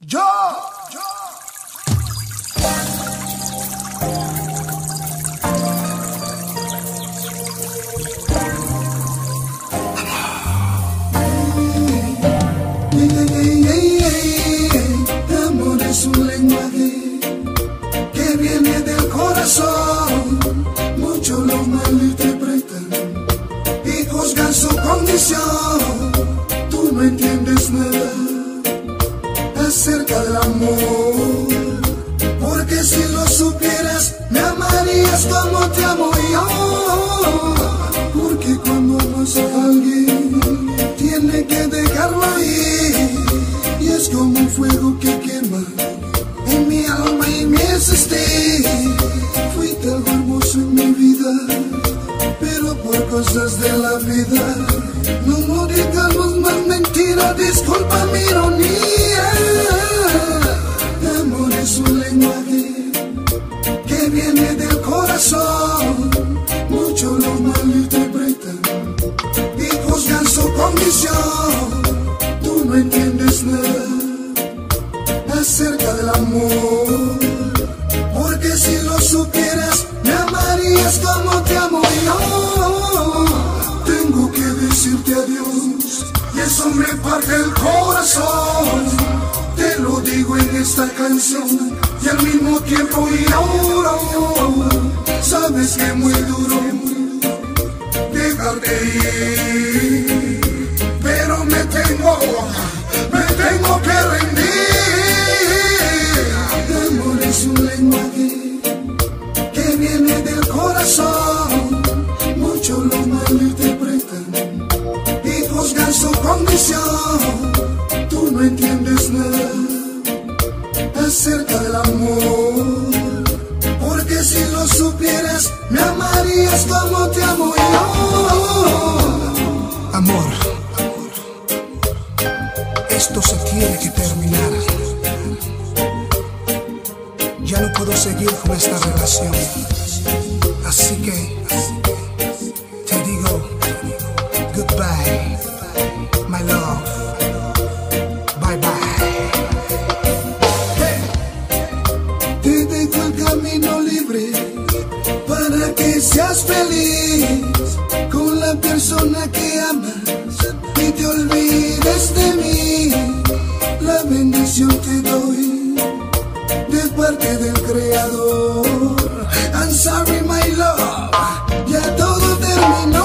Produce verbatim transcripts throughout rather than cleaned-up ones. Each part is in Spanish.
Yo, yo. Amor es un lenguaje que viene del corazón. Muchos lo malinterpretan y juzgan su condición. Tú no entiendes nada acerca del amor, porque si lo supieras me amarías como te amo yo. Porque cuando amas a alguien tiene que dejarlo ir, y es como un fuego que quema en mi alma y mi existir. Fuiste algo hermoso en mi vida, pero por cosas de la vida no nos digamos más mentiras. Disculpa mi ironía. Amor es un lenguaje que viene del corazón. Muchos lo malinterpretan y juzgan su condición. Tú no entiendes nada acerca del amor, porque si lo supieras me amarías como te amo yo. Tengo que decirte adiós y eso me parte el corazón. Te lo digo en esta canción y al mismo tiempo lloro. Sabes que es muy duro dejarte ir, pero me tengo, me tengo que rendir. Amor es un lenguaje que viene del corazón. Muchos lo malinterpretan y juzgan su condición. Tú no entiendes nada acerca del amor, porque si lo supieras me amarías como te amo yo. Amor, esto se tiene que terminar. Ya no puedo seguir con esta relación, así que te digo goodbye, my love. Bye bye. Te dejo el camino libre para que seas feliz con la persona que amas y te olvides de mí. La bendición te doy de parte del Creador. I'm sorry my love, ya todo terminó.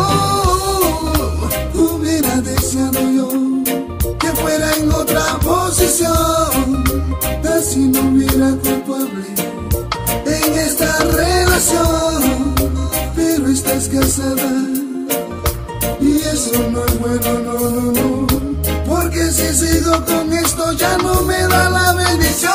Hubiera deseado yo que fuera en otra posición, así no hubiera culpable en esta relación. Pero estás casada y eso no es bueno, no, no, no, porque si sigo con esto ya no me da la bendición.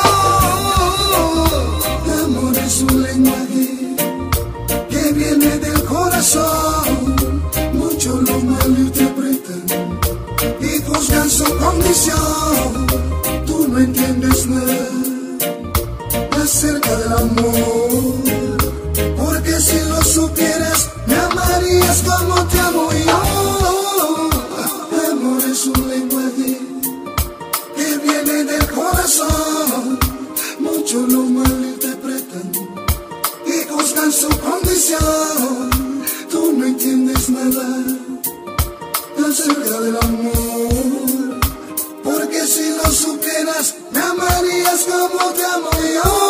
Amor es un lenguaje que viene del corazón. Muchos lo malinterpretan y juzgan su condición. Tú no entiendes nada acerca del amor, porque si lo supieras me amarías como te amo yo. Amor es un lenguaje que viene del corazón. Muchos lo malinterpretan y juzgan su condición. Tú no entiendes nada acerca del amor, porque si lo supieras me amarías como te amo yo.